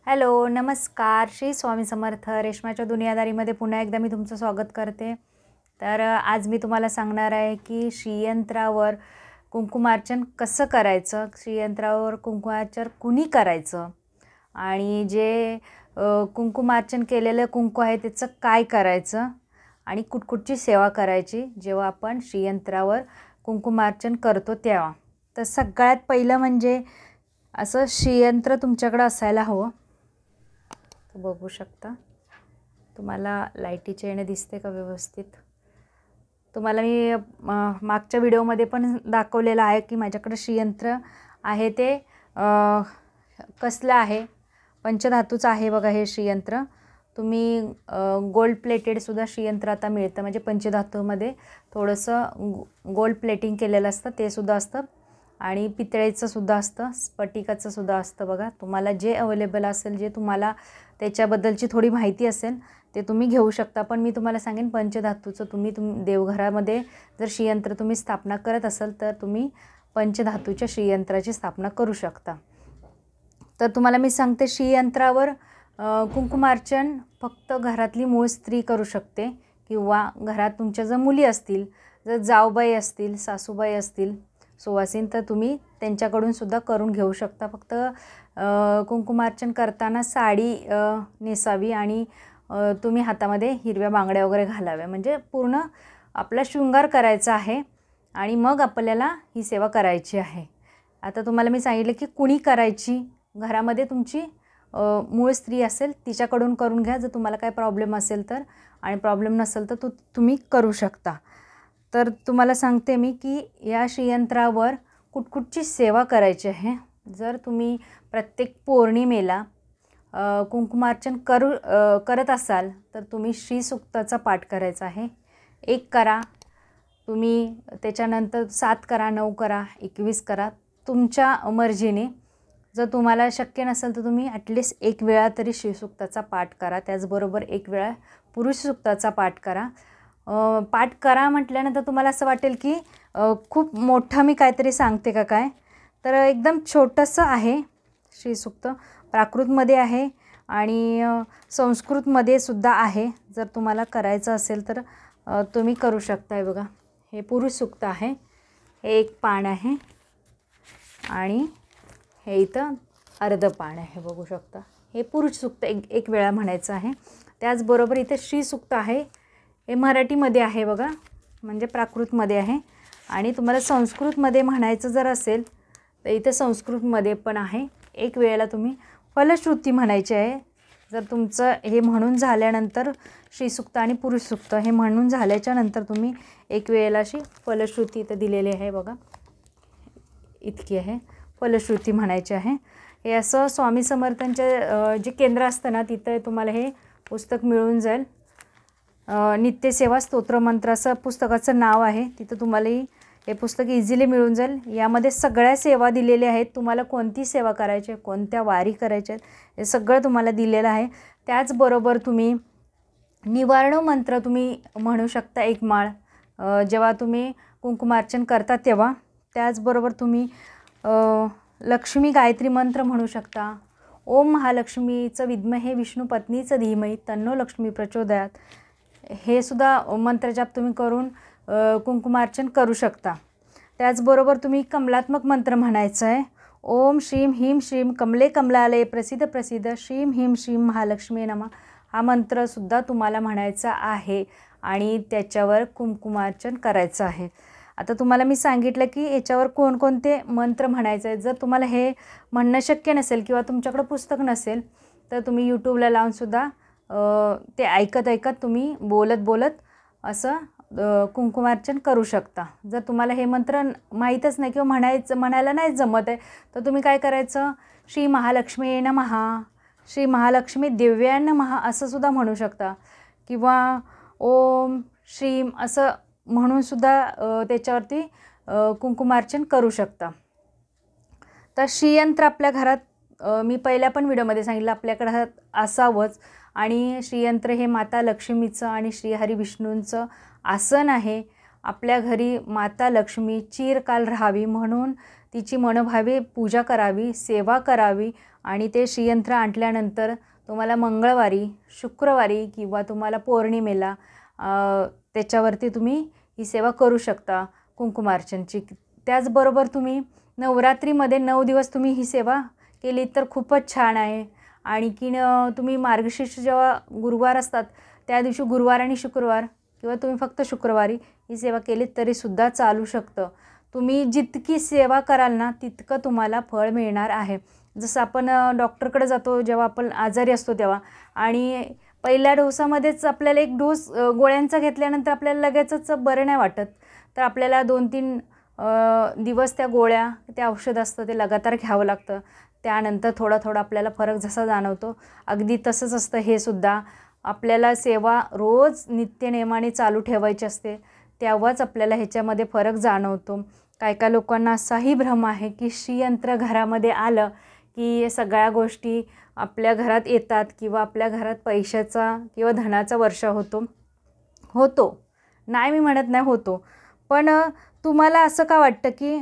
Hello, नमस्कार. श्री स्वामी समर्थ. रेश्माच्या दुनियादारीमध्ये पुन्हा एकदा मी तुमचं स्वागत करते. तर आज मी तुम्हाला सांगणार आहे की श्रीयंत्रावर कुंकुमार्चन कसं करायचं, श्रीयंत्रावर कुंकुमार्चन कुणी करायचं आणि जे कुंकुमार्चन केलेलं कुंकू आहे त्याचं काय करायचं आणि कुठकुठची सेवा करायची जेव्हा आपण श्रीयंत्रावर कुंकुमार्चन करतो तेव्हा. तर सगळ्यात पहिलं म्हणजे असं श्रीयंत्र तुमच्याकडे असायला हवं. बघू शकता, तुम्हाला लाईटीच्या येणे दिसते का व्यवस्थित? तुम्हाला मी मागच्या व्हिडिओमध्ये पण दाखवलेलं आहे की माझ्याकडे श्रीयंत्र आहे ते कसलं आहे, पंचधातूचं आहे बघा. हे श्रीयंत्र तुम्ही गोल्ड प्लेटेडसुद्धा श्रीयंत्र आता मिळतं, म्हणजे पंचधातूमध्ये थोडंसं गोल्ड प्लेटिंग केलेलं असतं ते सुद्धा असतं आणि पितळेचं सुद्धा असतं, स्फटिकाचं सुद्धा असतं बघा. तुम्हाला जे अवेलेबल असेल, जे तुम्हाला त्याच्याबद्दलची थोडी माहिती असेल ते तुम्ही घेऊ शकता. पण मी तुम्हाला सांगेन पंचधातूचं तुम्ही देवघरामध्ये जर श्रीयंत्र तुम्ही स्थापना करत असाल तर तुम्ही पंचधातूच्या श्रीयंत्राची स्थापना करू शकता. तर तुम्हाला मी सांगते, श्रीयंत्रावर कुंकुमार्चन फक्त घरातली मूळ स्त्री करू शकते किंवा घरात तुमच्या जर मुली असतील, जर जावबाई असतील, सासूबाई असतील, सुवासीन, तर तुम्ही त्यांच्याकडून सुद्धा करून घेऊ शकता. फक्त कुंकुमार्चन करताना साडी नेसावी आणि तुम्ही हातामध्ये हिरव्या बांगड्या वगैरे घालाव्या, म्हणजे पूर्ण आपला शृंगार करायचा आहे आणि मग आपल्याला ही सेवा करायची आहे. आता तुम्हाला मी सांगितलं की कुणी करायची, घरामध्ये तुमची मूळ स्त्री असेल तिच्याकडून करून घ्या जर तुम्हाला काय प्रॉब्लेम असेल तर, आणि प्रॉब्लेम नसेल तर तुम्ही करू शकता. तर तुम्हाला सांगते मी की या श्रीयंत्रावर कुठकुठची सेवा करायची आहे. जर तुम्ही प्रत्येक पौर्णिमेला कुंकुमार्चन करत असाल तर तुम्ही श्रीसूक्ताचा पाठ करायचा आहे. 1 करा तुम्ही, त्याच्यानंतर 7 करा, 9 करा, 21 करा, तुमच्या मर्जीने. जर तुम्हाला शक्य नसेल तर तुम्ही ॲटलिस्ट 1 वेळा तरी श्रीसूक्ताचा पाठ करा. त्याचबरोबर 1 वेळा पुरुष सूक्ताचा पाठ करा. पाठ करा म्हटल्यानंतर तुम्हाला असं वाटेल की खूप मोठं मी काहीतरी सांगते का काय, तर एकदम छोटंसं आहे श्रीसूक्त. प्राकृतमध्ये आहे आणि संस्कृतमध्ये सुद्धा आहे. जर तुम्हाला करायचं असेल तर तुम्ही करू शकताय बघा. हे पुरुष सूक्त आहे, हे 1 पान आहे आणि हे इथं अर्ध पान आहे, बघू शकता. हे पुरुष सूक्त एक वेळा म्हणायचं आहे. त्याचबरोबर इथे श्रीसूक्त आहे, हे मराठीमध्ये आहे बघा, म्हणजे प्राकृतमध्ये आहे. आणि तुम्हाला संस्कृतमध्ये म्हणायचं जर असेल तर इथे संस्कृतमध्ये पण आहे. 1 वेळेला तुम्ही फलश्रुती म्हणायची आहे. जर तुमचं हे म्हणून झाल्यानंतर श्रीसूक्त आणि पुरुष सूक्त हे म्हणून झाल्याच्या नंतर तुम्ही 1 वेळेला अशी फलश्रुती इथं दिलेली आहे बघा, इतकी आहे, फलश्रुती म्हणायची आहे. हे असं स्वामी समर्थांच्या जे केंद्र असतं ना तिथं तुम्हाला हे पुस्तक मिळून जाईल. नित्यसेवा स्तोत्रमंत्र असं पुस्तकाचं नाव आहे. तिथं तुम्हाला हे पुस्तक इझिली मिळून जाईल. यामध्ये सगळ्या सेवा दिलेल्या आहेत. तुम्हाला कोणती सेवा करायची आहे, कोणत्या वारी करायच्या आहेत, हे सगळं तुम्हाला दिलेलं आहे. त्याचबरोबर तुम्ही निवारण मंत्र तुम्ही म्हणू शकता 1 माळ जेव्हा तुम्ही कुंकुमार्चन करता तेव्हा. त्याचबरोबर तुम्ही लक्ष्मी गायत्री मंत्र म्हणू शकता. ओम महालक्ष्मीचं विद्महे विष्णू पत्नीचं धीमही तन्नो लक्ष्मी प्रचोदयात, हे सुद्धा मंत्रजाप तुम्ही करून कुंकुमार्चन करू शकता. त्याचबरोबर तुम्ही कमलात्मक मंत्र म्हणायचं आहे. ओम श्रीम ह्रीम श्रीम कमले कमलालये प्रसिद्ध प्रसिद्ध श्रीम ह्रीम श्रीम महालक्ष्मी नमः, हा मंत्रसुद्धा तुम्हाला म्हणायचा आहे आणि त्याच्यावर कुंकुमार्चन करायचं आहे. आता तुम्हाला मी सांगितलं की याच्यावर कोणकोणते मंत्र म्हणायचे आहेत. जर तुम्हाला हे म्हणणं शक्य नसेल किंवा तुमच्याकडं पुस्तक नसेल तर तुम्ही यूट्यूबला लावूनसुद्धा ते ऐकत ऐकत तुम्ही बोलत बोलत असं कुंकुमार्चन करू शकता. जर तुम्हाला हे मंत्र माहीतच नाही किंवा म्हणायला नाही जमत आहे तर तुम्ही काय करायचं, श्री महालक्ष्मी नमः, श्री महालक्ष्मी दिव्याय नमः असं सुद्धा म्हणू शकता किंवा ओम श्रीम असं म्हणूनसुद्धा त्याच्यावरती कुंकुमार्चन करू शकता. तर श्रीयंत्र आपल्या घरात मी पहिल्या पण व्हिडिओमध्ये सांगितलं आपल्याकडे घरात असावंच. आणि श्रीयंत्र हे माता लक्ष्मीचं आणि श्रीहरी विष्णूंचं आसन आहे. आपल्या घरी माता लक्ष्मी चिरकाल राहावी म्हणून तिची मनोभावे पूजा करावी, सेवा करावी आणि ते श्रीयंत्र आणल्यानंतर तुम्हाला मंगळवारी, शुक्रवारी किंवा तुम्हाला पौर्णिमेला त्याच्यावरती तुम्ही ही सेवा करू शकता कुंकुमार्चनची. त्याचबरोबर तुम्ही नवरात्रीमध्ये 9 दिवस तुम्ही ही सेवा केली तर खूपच छान आहे. आणखीन तुम्ही मार्गशीर्ष जेव्हा गुरुवार असतात त्या दिवशी गुरुवार आणि शुक्रवार किंवा तुम्ही फक्त शुक्रवारी ही सेवा केली तरीसुद्धा चालू शकतं. तुम्ही जितकी सेवा कराल ना तितकं तुम्हाला फळ मिळणार आहे. जसं आपण डॉक्टरकडे जातो जेव्हा आपण आजारी असतो तेव्हा, आणि पहिल्या डोसामध्येच आपल्याला एक डोस गोळ्यांचा घेतल्यानंतर आपल्याला लगेचच बरं नाही वाटत, तर आपल्याला 2-3 दिवस त्या गोळ्या, ते औषध असतं ते लगातार घ्यावं लागतं. त्यानंतर थोडा थोडा आपल्याला फरक जसा जाणवतो, अगदी तसंच असतं हे सुद्धा. आपल्याला सेवा रोज नित्यनेमाने चालू ठेवायची असते, तेव्हाच आपल्याला ह्याच्यामध्ये फरक जाणवतो. काय काय लोकांना असाही भ्रम आहे की श्रीयंत्र घरामध्ये आलं की सगळ्या गोष्टी आपल्या घरात येतात किंवा आपल्या घरात पैशाचा किंवा धनाचा वर्षा होतो. नाही मी म्हणत नाही, होतो. पण तुम्हाला असं का वाटतं की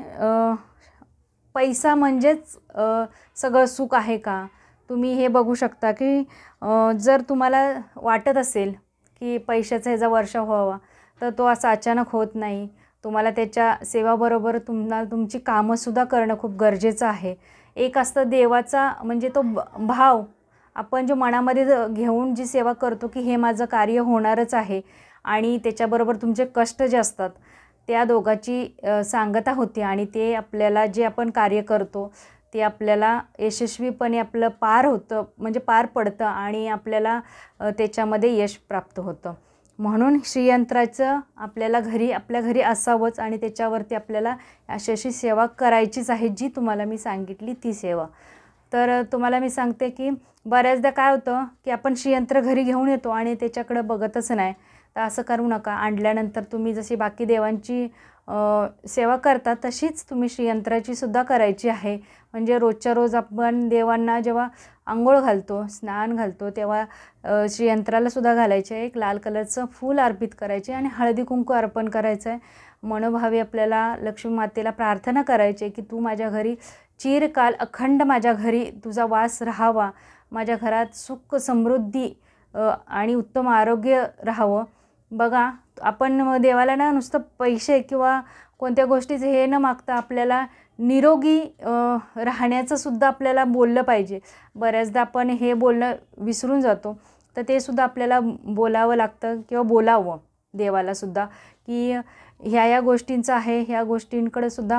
पैसा म्हणजेच सगळं सुख आहे का? तुम्ही हे बघू शकता की जर तुम्हाला वाटत असेल की पैशाचा ह्याचा वर्षाव व्हावा, तर तो असा अचानक होत नाही. तुम्हाला त्याच्या सेवाबरोबर तुम्हाला तुमची कामंसुद्धा करणं खूप गरजेचं आहे. एक असतं देवाचा म्हणजे तो भाव, आपण जो मनामध्ये घेऊन जी सेवा करतो की हे माझं कार्य होणारच आहे, आणि त्याच्याबरोबर तुमचे कष्ट जे असतात त्या दोघाची सांगता होते, आणि ते आपल्याला जे आपण कार्य करतो ते आपल्याला यशस्वीपणे आपलं पार होतं, म्हणजे पार पडतं आणि आपल्याला त्याच्यामध्ये यश प्राप्त होतं. म्हणून श्रीयंत्राचं आपल्याला आपल्या घरी असावंच, आणि त्याच्यावरती आपल्याला अशी सेवा करायचीच आहे जी तुम्हाला मी सांगितली ती सेवा. तर तुम्हाला मी सांगते की बऱ्याचदा काय होतं की आपण श्रीयंत्र घरी घेऊन येतो आणि त्याच्याकडे बघतच नाही. तर असं करू नका. आणल्यानंतर तुम्ही जशी बाकी देवांची सेवा करता तशीच तुम्ही श्रीयंत्राची सुद्धा करायची आहे. म्हणजे रोजच्या रोज आपण देवांना जेव्हा अंघोळ घालतो, स्नान घालतो, तेव्हा श्रीयंत्राला सुद्धा घालायचे, एक लाल कलरचं फूल अर्पित करायचे आणि हळदी कुंकू अर्पण करायचं आहे. मनोभावे आपल्याला लक्ष्मी मातेला प्रार्थना करायची की तू माझ्या घरी चिरकाल अखंड माझ्या घरी तुझा वास राहावा, माझ्या घरात सुख समृद्धी आणि उत्तम आरोग्य राहावं. बघा, आपण देवाला ना नुसतं पैसे किंवा कोणत्या गोष्टीचं हे न मागता आपल्याला निरोगी राहण्याचं सुद्धा आपल्याला बोललं पाहिजे. बऱ्याचदा आपण हे बोलणं विसरून जातो, तर ते सुद्धा आपल्याला बोलावं लागतं किंवा बोलावं देवालासुद्धा की ह्या गोष्टींचं आहे, ह्या गोष्टींकडे सुद्धा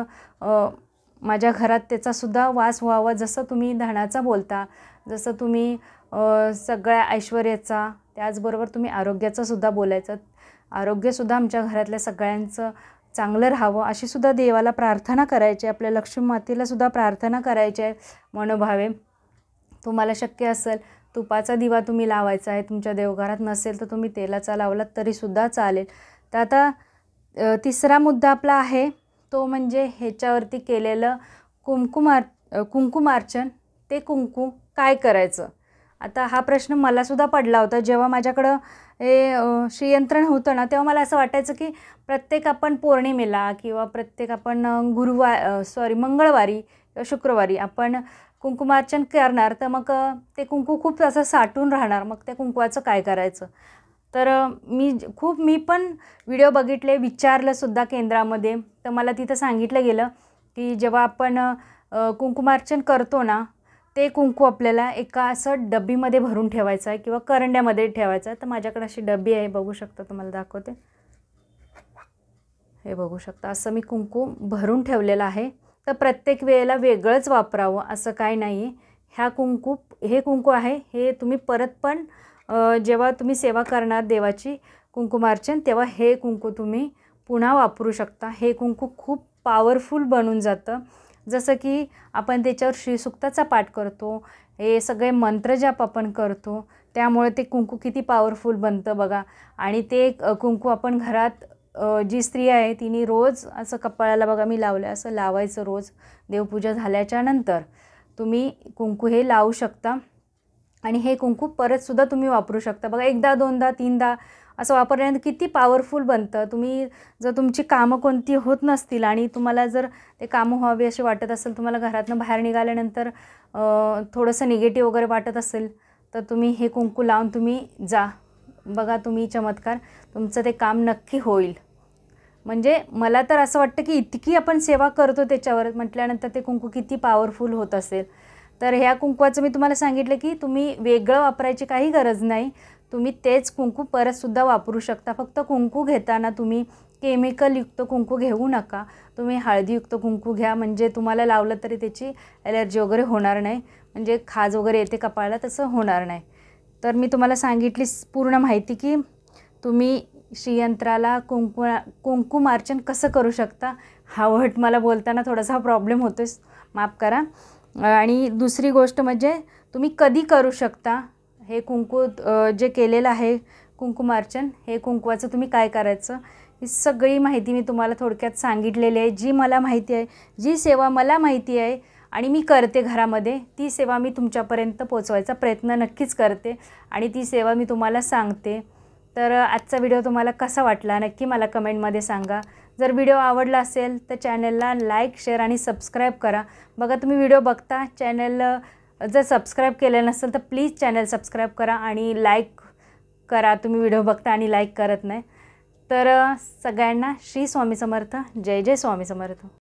माझ्या घरात त्याचासुद्धा वास व्हावा. जसं तुम्ही धनाचा बोलता, जसं तुम्ही सगळ्या ऐश्वर्याचा, त्याचबरोबर तुम्ही आरोग्याचं सुद्धा बोलायचं. आरोग्यसुद्धा आमच्या घरातल्या सगळ्यांचं चांगलं राहावं अशी सुद्धा देवाला प्रार्थना करायची, आपल्या लक्ष्मी मातेलासुद्धा प्रार्थना करायची आहे मनोभावे. तुम्हाला शक्य असेल तुपाचा दिवा तुम्ही लावायचा आहे, तुमच्या देवघरात नसेल तर तुम्ही तेलाचा लावलात तरीसुद्धा चालेल. तर आता तिसरा मुद्दा आपला आहे तो म्हणजे ह्याच्यावरती केलेलं कुंकुमार्चन. ते कुंकू काय करायचं? आता हा प्रश्न मलासुद्धा पडला होता जेव्हा माझ्याकडं हे श्रीयंत्र होतं ना, तेव्हा मला असं वाटायचं की प्रत्येक आपण पौर्णिमेला किंवा प्रत्येक आपण मंगळवारी किंवा शुक्रवारी आपण कुंकुमार्चन करणार, तर मग ते कुंकू खूप असं साठून राहणार, मग त्या कुंकवाचं काय करायचं? तर मी पण व्हिडिओ बघितले, विचारलंसुद्धा केंद्रामध्ये, तर मला तिथं सांगितलं गेलं की जेव्हा आपण कुंकुमार्चन करतो ना, ते कुंकू आपल्याला एका असं डब्बीमध्ये भरून ठेवायचं आहे किंवा करंड्यामध्ये ठेवायचं आहे. तर माझ्याकडे अशी डब्बी आहे, बघू शकता, तुम्हाला दाखवते. हे बघू शकता, असं मी कुंकू भरून ठेवलेलं आहे. तर प्रत्येक वेळेला वेगळंच वापरावं असं काही नाही. हे कुंकू आहे, हे तुम्ही परत पण जेव्हा तुम्ही सेवा करणार देवाची कुंकुमार्चन, तेव्हा हे कुंकू तुम्ही पुन्हा वापरू शकता. हे कुंकू खूप पॉवरफुल बनून जातं. जसं की आपण त्याच्यावर श्रीसूक्ताचा पाठ करतो, हे सगळे मंत्रजाप आपण करतो, त्यामुळे ते कुंकू किती पॉवरफुल बनतं बघा. आणि ते कुंकू आपण घरात जी स्त्री आहे तिने रोज असं कपाळाला बघा मी लावलं, असं लावायचं रोज. देवपूजा झाल्याच्या नंतर तुम्ही कुंकू हे लावू शकता आणि हे कुंकू परतसुद्धा तुम्ही वापरू शकता. बघा, एकदा, दोनदा, तीनदा असं वापरल्यानंतर किती पॉवरफुल बनतं. तुम्ही जर तुमची कामं कोणती होत नसतील आणि तुम्हाला जर ते कामं व्हावी अशी वाटत असेल, तुम्हाला घरातनं बाहेर निघाल्यानंतर थोडंसं निगेटिव्ह वगैरे वाटत असेल, तर तुम्ही हे कुंकू लावून तुम्ही जा. बघा तुम्ही चमत्कार, तुमचं ते काम नक्की होईल. म्हणजे मला तर असं वाटतं की इतकी आपण सेवा करतो त्याच्यावर म्हटल्यानंतर ते कुंकू किती पॉवरफुल होत असेल. तर ह्या कुंकवाचं मी तुम्हाला सांगितलं की तुम्ही वेगळं वापरायची काही गरज नाही. तुम्ही तेच कुंकू परतसुद्धा वापरू शकता. फक्त कुंकू घेताना तुम्ही केमिकलयुक्त कुंकू घेऊ नका. तुम्ही हळदीयुक्त कुंकू घ्या, म्हणजे तुम्हाला लावलं तरी त्याची ॲलर्जी वगैरे होणार नाही, म्हणजे खाज वगैरे येते कपाळाला तसं होणार नाही. तर मी तुम्हाला सांगितली पूर्ण माहिती की तुम्ही श्रीयंत्राला कुंकुमार्चन कसं करू शकता. हा वर्ड मला बोलताना थोडासा प्रॉब्लेम होतो आहे, माफ करा. आणि दुसरी गोष्ट म्हणजे तुम्ही कधी करू शकता हे कुंकू जे केलेलं आहे कुंकुमार्चन, हे कुंकवाचं तुम्ही काय करायचं, ही सगळी माहिती मी तुम्हाला थोडक्यात सांगितलेली आहे. जी मला माहिती आहे, जी सेवा मला माहिती आहे आणि मी करते घरामध्ये, ती सेवा मी तुमच्यापर्यंत पोचवायचा प्रयत्न नक्कीच करते आणि ती सेवा मी तुम्हाला सांगते. तर आजचा व्हिडिओ तुम्हाला कसा वाटला नक्की मला कमेंटमध्ये सांगा. जर व्हिडिओ आवडला असेल तर चॅनलला लाईक, शेअर आणि सबस्क्राईब करा. बघा तुम्ही व्हिडिओ बघता, चॅनल जर सबस्क्राईब केलं नसेल तर प्लीज चॅनल सबस्क्राईब करा आणि लाईक करा. तुम्ही व्हिडिओ बघता आणि लाईक करत नाही. तर सगळ्यांना श्री स्वामी समर्थ. जय जय स्वामी समर्थ.